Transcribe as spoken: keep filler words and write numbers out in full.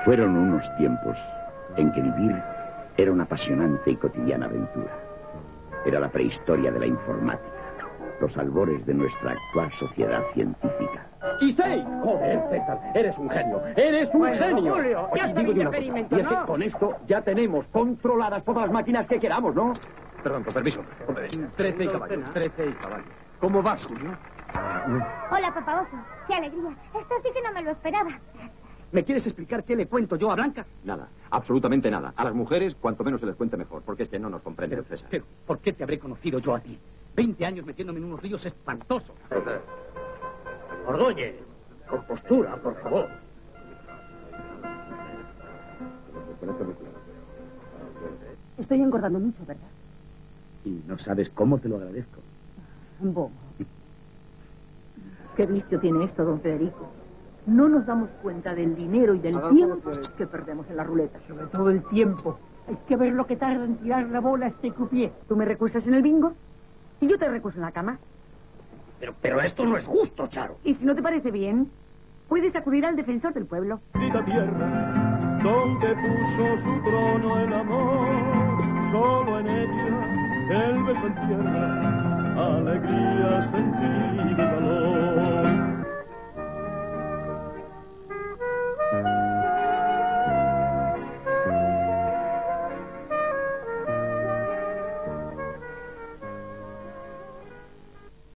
Fueron unos tiempos en que vivir era una apasionante y cotidiana aventura. Era la prehistoria de la informática, los albores de nuestra actual sociedad científica. ¡Y seis! ¡Joder, César! ¡Eres un genio! ¡Eres un Bueno, genio! Julio, ya Oye, está digo el yo una cosa, experimento, y es que ¿no? con esto ya tenemos controladas todas las máquinas que queramos, ¿no? Perdón, con permiso. Trece y caballos, trece y caballos. ¿Cómo vas, Julio? Hola, papá oso. ¡Qué alegría! Esto sí que no me lo esperaba. ¿Me quieres explicar qué le cuento yo a Blanca? Nada, absolutamente nada. A las mujeres, cuanto menos se les cuente mejor, porque es que no nos comprende, Pero, César. pero, ¿por qué te habré conocido yo a ti? Veinte años metiéndome en unos ríos espantosos. Ordóñez, con postura, por favor. Estoy engordando mucho, ¿verdad? Y no sabes cómo te lo agradezco. Bobo. Qué vicio tiene esto, don Federico. No nos damos cuenta del dinero y del tiempo que perdemos en la ruleta. Sobre todo el tiempo. Hay que ver lo que tarda en tirar la bola a este croupier. ¿Tú me recusas en el bingo? Y yo te recuso en la cama. Pero, pero esto no es justo, Charo. Y si no te parece bien, puedes acudir al defensor del pueblo. Vida tierra, donde puso su trono el amor, solo en ella el beso encierra alegría, sentido y valor.